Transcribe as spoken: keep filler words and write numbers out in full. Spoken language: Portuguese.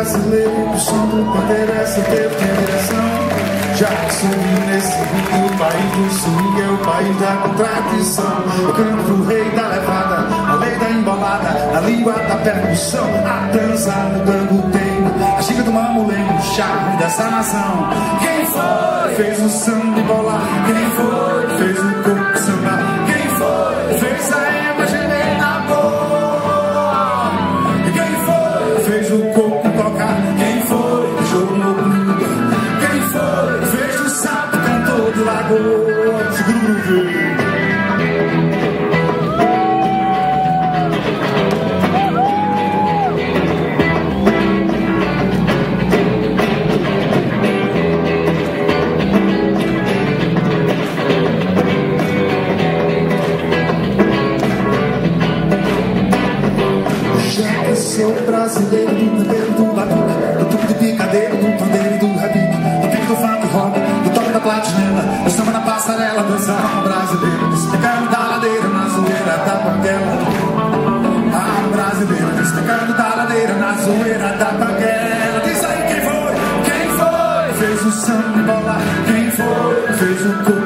brasileiro, o som do pandeiro, essa teve direção. Já que subi nesse mundo, o país do swing é o país da contradição. Eu canto pro rei da levada, a lei da embolada, a língua da percussão, a dança do tango tem, a giga do mamulengo, o charme dessa nação. Quem foi? Fez o samba bolar. Quem foi? Fez o coco samba. Quem foi? Fez a ema gemer na boa. Quem foi? Fez o coco tocar. Quem foi? Jogo no mundo. Quem foi? Fez o sapo cantor do lagoa. Segura o groove. Sou brasileiro do pandeiro, do batuque, do tubo de picadeiro, do pandeiro e do repique, do pique do funk rock, do toque da platinela, do samba na passarela, dançando brasileiro, despecando da ladeira na zoeira da banguela. Ah, brasileiro, despecando da ladeira na zoeira da banguela. Diz aí quem foi, quem foi, fez o samba bolar, quem foi, fez o corpo.